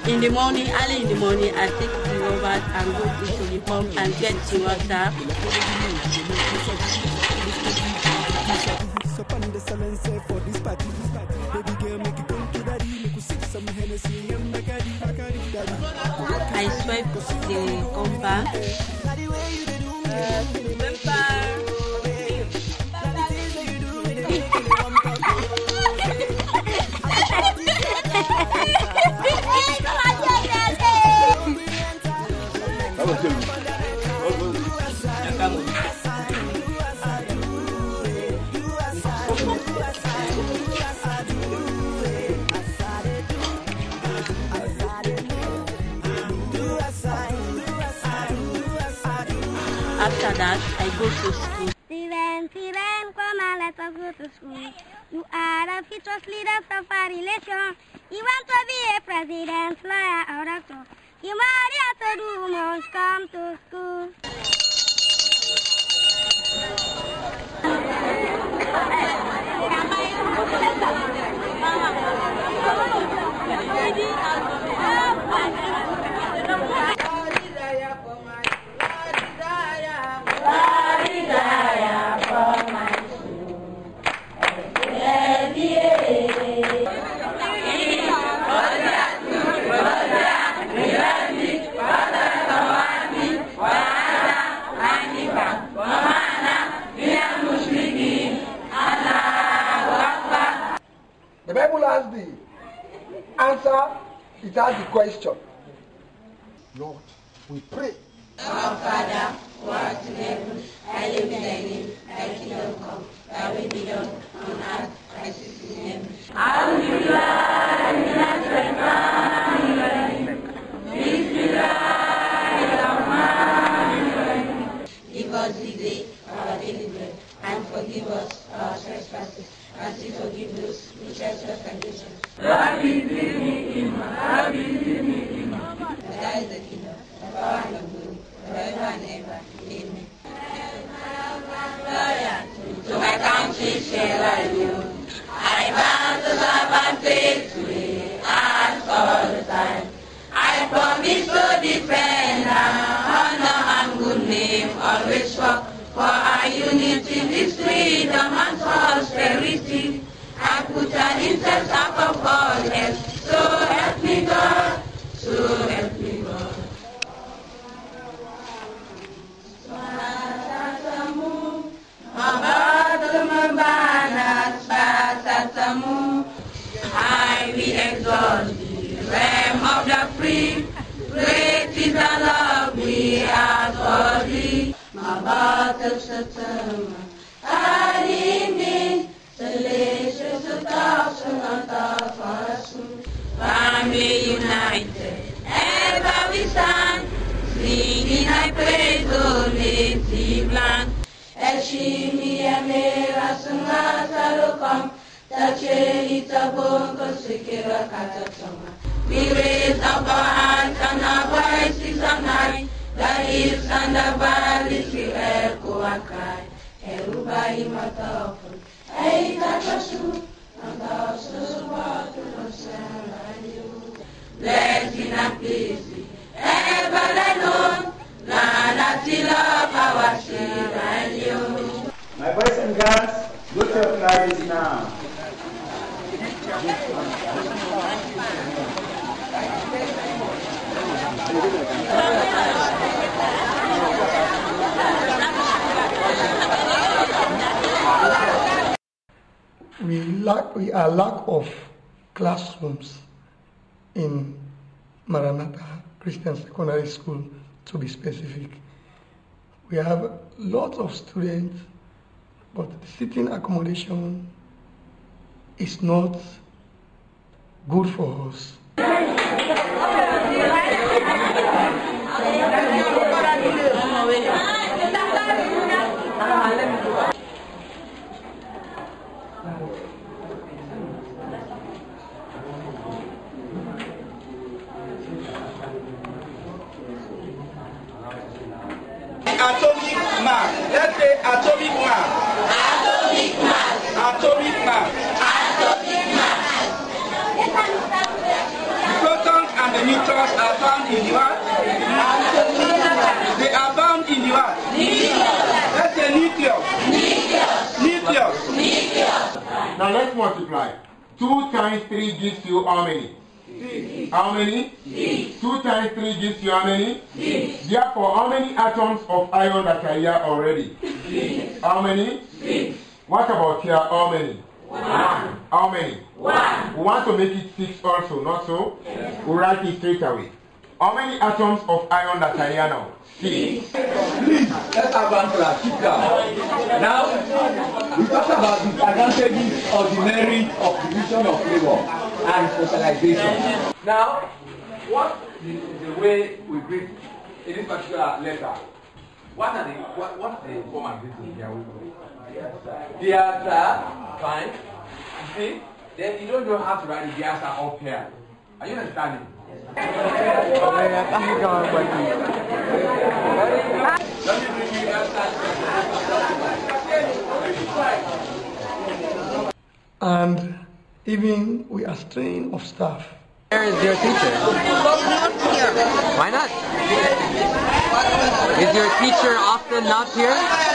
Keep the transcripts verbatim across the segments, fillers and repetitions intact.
In the morning, early in the morning, I take the rubbers and go to the pump and get the water. I swipe the compound. After that, I go to school. Children, children, come and let us go to school. You are the future leaders of our relation. You want to be a president, lawyer, or doctor. You might have to do much, come to school. The Bible has the answer, it has the question. Lord, we pray. Our Father, who art in heaven, hallowed be thy name, thy kingdom come, thy will be done on earth as it is in heaven. Give us this day our daily bread, and forgive us our trespasses, as we forgive those who trespass against us. Lord, lead me in my lead me in my That is the kingdom, the power and the glory, forever and ever. Amen. To my country shall I go. I vow to serve and faithfully, as all the time. I promise to defend her honor and good name, always work for our unity, this freedom and prosperity. I put an interest above all else, so help me God, so help me God. I will exalt the realm of the free. Great is the love we have for thee. My battle Satan, Adini, Celestial Thousand and Thousand. Family united, ever we stand, singing I praise the native land. Eshimi Amera Sunga Salokam, Tache Itabongo Sikira Katatoma. We raise up our hands and our voices on high. The hills and the valleys we echo and cry. Eruba imatofun, Eikatasu, and also what was and you. Blessing and peace, ever alone, Nana love our shield and you. My boys and girls, go to your classes now. We lack, we are lack of classrooms in Maranatha Christian Secondary School, to be specific. We have lots of students, but the sitting accommodation is not good for us. Atomic mass. Let's say atomic mass. Atomic mass. Atomic mass. Atomic mass. The protons and the neutrons. Now let's multiply. Two times three gives you how many? Six. How many? Six. Two times three gives you how many? Six. Therefore, how many atoms of iron that are here already? Six. How many? Six. What about here? How many? One. How many? One. We want to make it six also, not so? Yes. We'll write it straight away. How many atoms of iron that are here now? Six. Please, let's have one class. Keep down. Now, we talked about the advantages of the merit of division of labor and specialization. Now, what is the way we greet in this particular letter? What are the what what's the formal greeting here? Dear sir, fine. You see, then you don't have to write the dear sir up here. Are you understanding? And even we are strained of staff. Where is your teacher? Why not? Is your teacher often not here?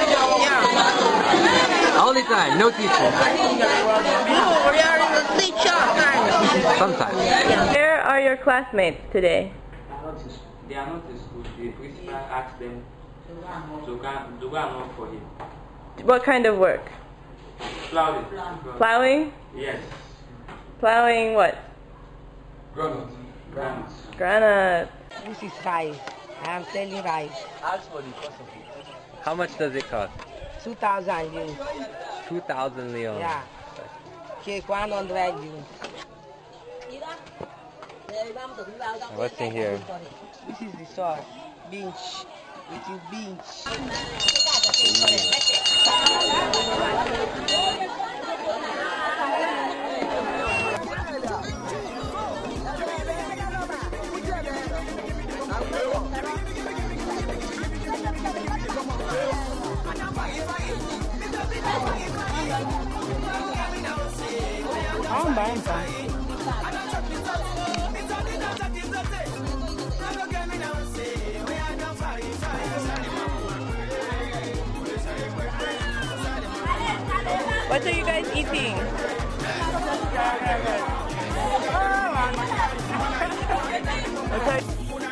Yeah. All the time, no teacher. No, we are in the teacher time. Sometimes. Where are your classmates today? They are not in school. The principal asked them to go to go and work for him. What kind of work? Plowing. Plowing? Yes. Plowing what? Granite. Grants. Granite. This is rice. I am selling rice. Ask for the cost of it. How much does it cost? Two thousand yen. Two thousand leon. Yeah. Cake one hundred yen. What's in here? This is the sauce. Beans. It is beans. I'm buying some. What are you guys eating? Okay.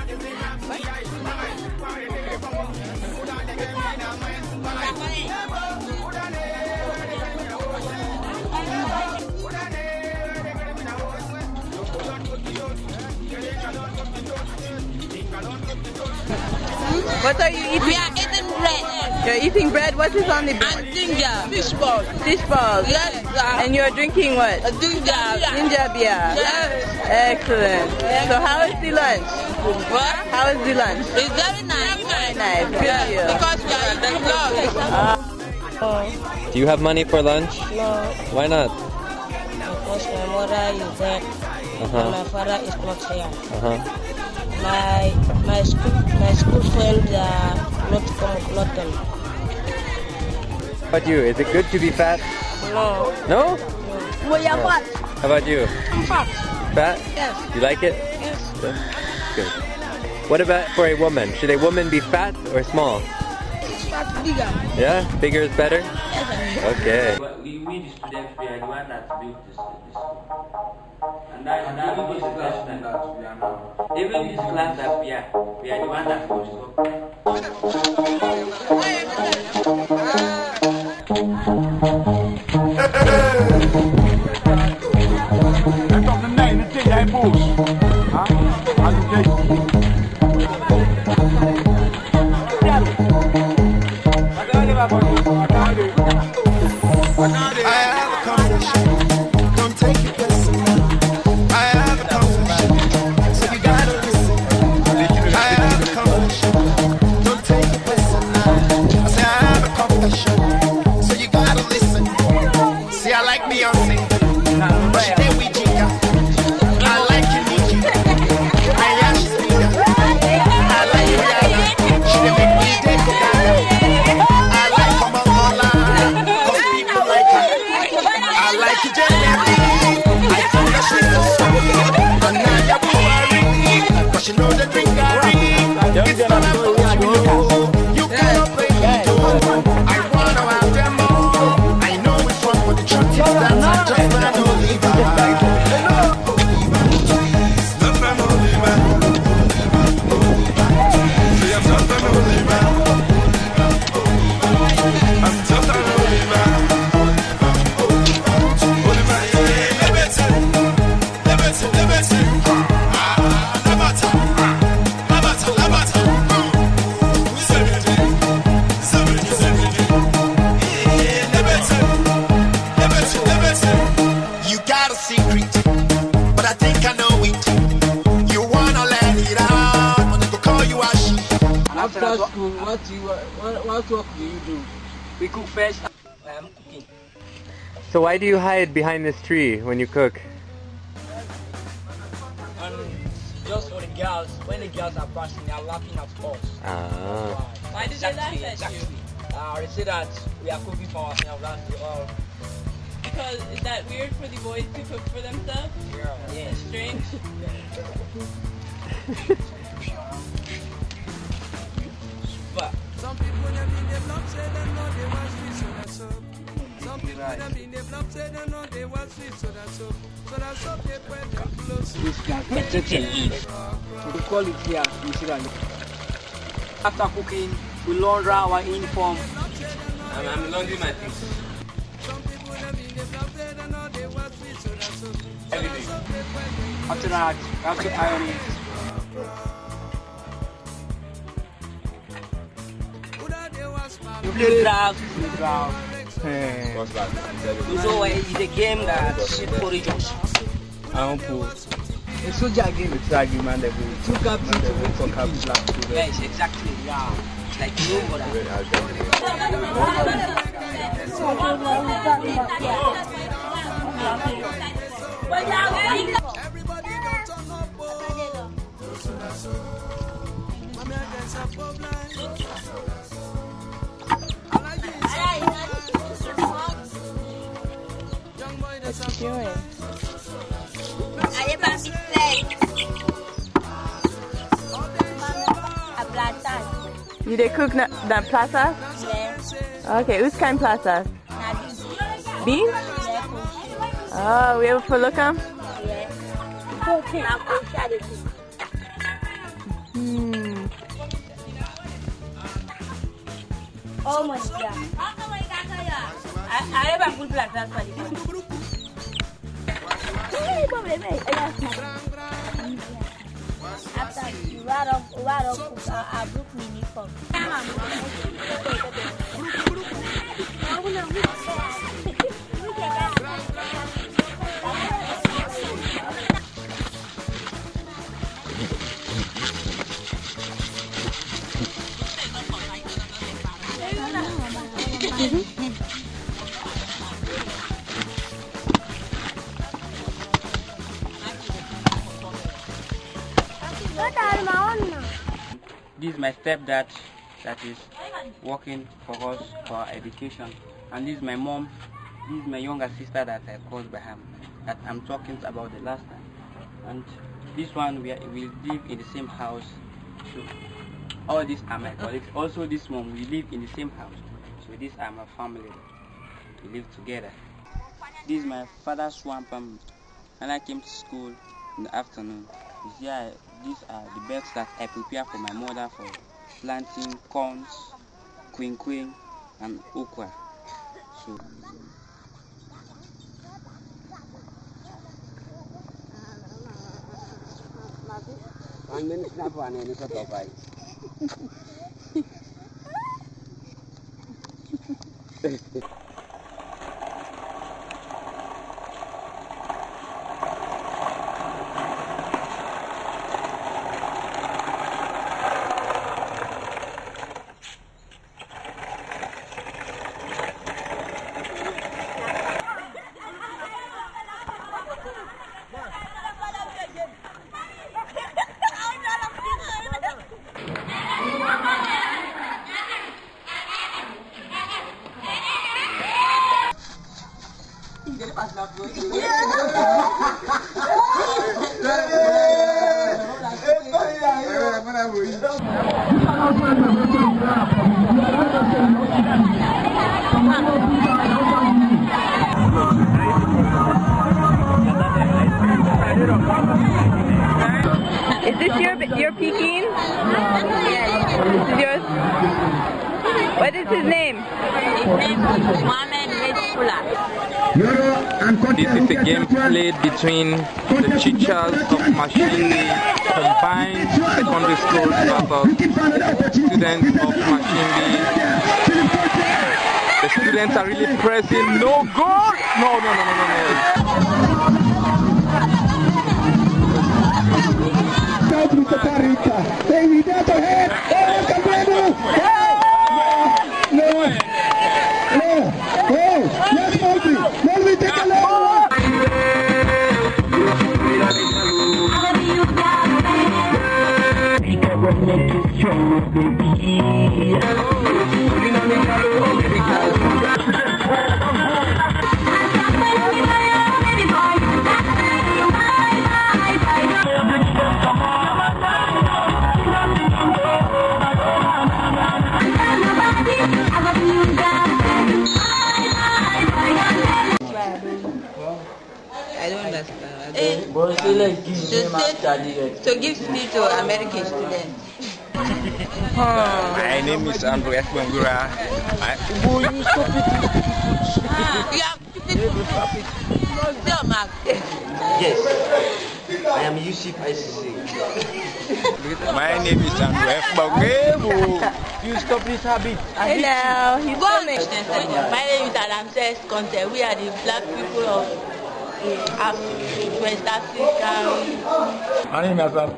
What are you eating? We are eating bread. You're eating bread? What is on the bread? And ginger. Fish balls. Fish balls. Yes. Uh, And you're drinking what? uh, ginger. Ginger beer. Yes. Excellent. So how is the lunch? What? How is the lunch? It's very nice. Very nice. Good Yes, to you. because we are eating vlog. Do you have money for lunch? No, Why not? because my mother is dead and Uh-huh. my father is not here. Uh-huh. My my school my school friends are not come not them. How about you? Is it good to be fat? No. No? We are fat. How about you? Fat. Fat? Yes. You like it? Yes. Good. Good. What about for a woman? Should a woman be fat or small? Fat bigger. Yeah? Bigger is better? Okay. But we, we the students, we are the one that built this, this school. And that, and that even this class that we are now. Even this class that we are, we are the one that goes You cannot play me, I wanna have them all. I know it's After school, what do you what, what work do you do? We cook first. I am cooking. So why do you hide behind this tree when you cook? And just for the girls, when the girls are passing, they are laughing at us. Ah. Why did they laugh at you? Uh, they say that we are cooking for ourselves. That's all. Because is that weird for the boys to cook for themselves? Yeah. Yeah. Strange. But some people them in the block say they know they want sweet soda soap. Some people them in the block say they know they want sweet soda soap. Soda soap they put them close. this can protect and eat. We call it here in Sierra Leone. After cooking, we launder our uniform. I'm, I'm laundering my things. Some people them in the block say they know they want sweet soda soap. Everything. After that, we have to iron it. You play draft, you play draft. What's that? So uh, it's a game that porridge us. I don't put. A soldier game. It's like you man, they go. Two captains to win for black. Yes, exactly. Yeah. Like no more. Everybody don't turn up. Mommy, I guess I'm blind. What you doing? You they cook na the plaza? Yes. Okay, which kind plaza? Now Beans? Oh, we able to look them? Yes. Hmm. Oh my God. I have a good black for you. After you wear up, wear up a book uniform. This is my stepdad that is working for us for our education, and this is my mom. This is my younger sister that I called by him, that I'm talking about the last time. And this one we, are, we live in the same house. So all these are my colleagues. Also this one we live in the same house. So these are my family. We live together. This is my father's swamp. Um, when I came to school in the afternoon, you see, I, these are the beds that I prepare for my mother for planting corns, queen queen, and okra. So. And then snap one and it's a top eye. Yeah. you're Peking? This is yours? What is his name? His name is Mohammed Medfula. This is a game played between the teachers of Masingbi combined secondary school versus students of Masingbi. The students are really pressing. No goal! No, no, no, no, no, no. Mister Carita, they need to head. Oh, Cambreno! No, no, no. Yes, Multi. Multi, take a look. I don't understand. I don't. To, to give speech to American students. My name is Andrew F. Bangura. You have Yes, I am Yusuf I C C. My name is Andrew F. Bangura. You stop this habit. Hello, he's coming. My name is Adamses Conte. We are the black people of Af- West Africa. My name is Hassan.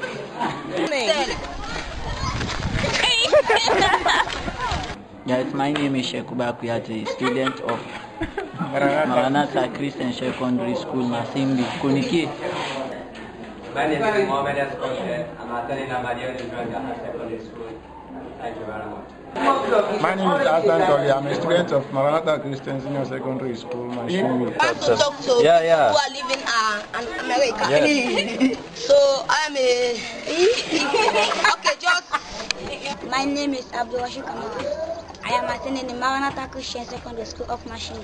Yes, my name is Shekuba Kuyate, student of Maranatha Christian Secondary School, Masingbi, Kuniki. My name is Mohammed S. Conte. I'm attending Ahmadiyya Secondary School. Thank you very much. My name is Hassan Toli. I'm a student of Maranatha Christian Senior Secondary School, Masingbi. I want to talk to Yeah, yeah. people who are living uh, in America. Yes. So I'm a... Okay, just... My name is Abdul Rashid Kamara. I am attending the Maranatha Christian Secondary School of Masingbi.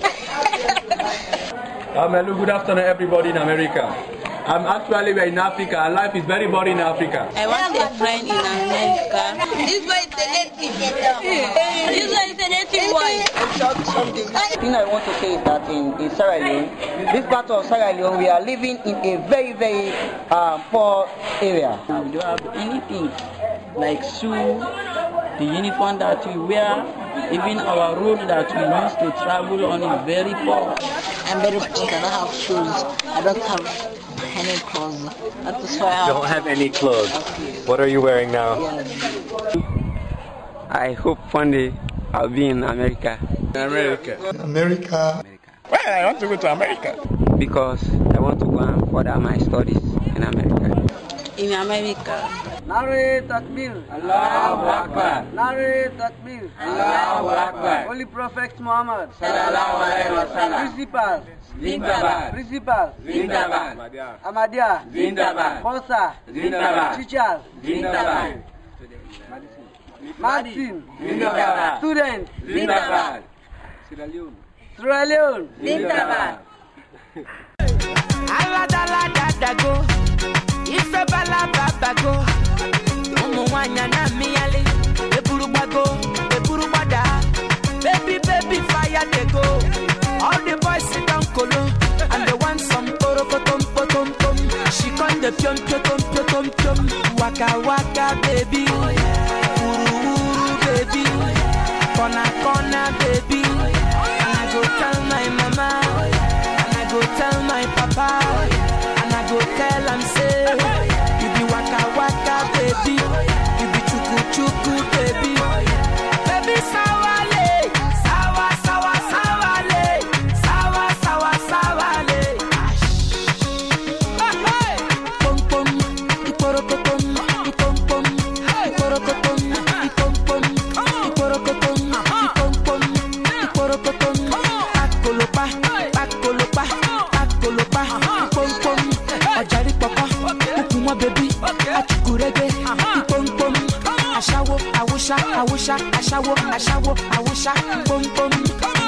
Um, hello, good afternoon, everybody in America. I'm actually we're in Africa, and life is very boring in Africa. I want a friend in America. This way is a native. This one is a native boy. The thing I want to say is that in, in Sierra Leone, this part of Sierra Leone, we are living in a very, very uh, poor area. We don't have anything like shoe, the uniform that we wear, even our road that we use to travel on is very poor. I'm very poor. I don't have shoes. I don't have any clothes. That is why I Don't have any clothes. What are you wearing now? I hope one day I'll be in America. America. America. Why I want to go to America? Because I want to go and further my studies in America. In America. Nare Takbir. Allahu Akbar. Nare Takbir. Allahu Akbar. Holy Prophet Muhammad. Sallallahu Alaihi Wasallam. Principal. Zindabad. Principal. Zindabad. Ahmadiyya. Zindabad. Bossa. Zindabad. Teachers. Zindabad. Martin. Zindabad. Student. Zindabad. Sierra Leone. Sierra Leone. Zindabad. Aladaladago, Isabella Babago, Umuanya na miale, Eburubago, Eburubada, baby, baby, fire they go. All the boys sit down colo, and they want some poro potom potom tom. She con the pion pion pion pion, waka waka baby, uru uru baby, kona kona baby, and I go tell my mama. Go tell my papa, and I go tell him say, you be waka waka baby, you be chuku chuku baby, baby sawale, sawa sawa sawale, sawa sawa sawale. Pom pom, iporokotom, ipom pom, iporokotom, ipom pom, iporokotom, ipom pom, iporokotom, akolopa, akolopa. Baby, achukurege, pom pom, ashawo, awusha, awusha, ashawo, ashawo, awusha, pom pom.